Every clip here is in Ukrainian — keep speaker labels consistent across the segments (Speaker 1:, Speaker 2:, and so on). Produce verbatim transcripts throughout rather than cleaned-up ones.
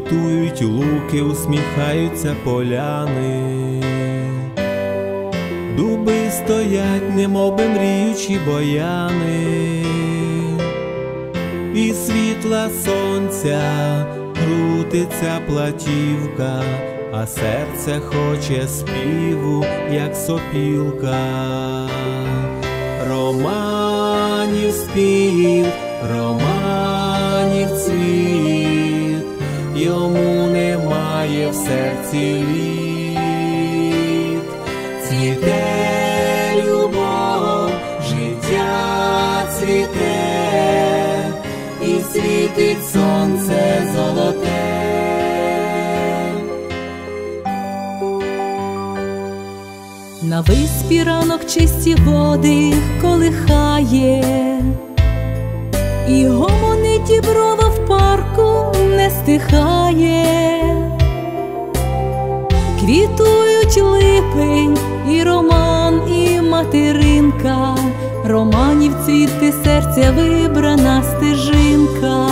Speaker 1: квітують луки, усміхаються поляни. Дуби стоять, немов би мріючі бояни, і світла сонця крутиться платівка, а серце хоче співу, як сопілка. Романів спів, романів цвіт, йому немає в серці літ. Цвіте любов, життя цвіте, і світить сонце золоте.
Speaker 2: На виспі ранок чисті води колихає, і гомонить діброва в парку не стихає. Квітують липень, і роман, і материнка, романів цвіти серця вибрана стежинка.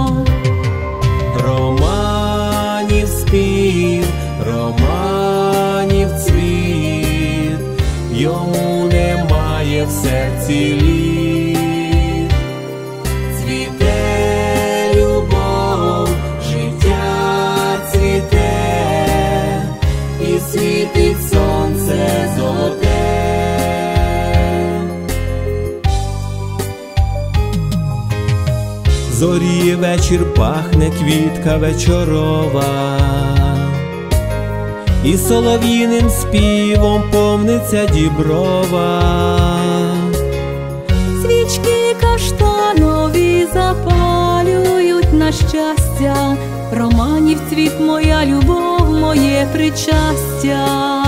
Speaker 1: Романів спів, романів цвіт, йому немає в серці літ. Цвіте любов, життя цвіте, і світить сонце золоте. Зоріє вечір, пахне квітка вечорова, і солов'їним співом повниться діброва.
Speaker 2: Свічки каштанові запалюють на щастя, романів цвіт моя любов, моє причастя.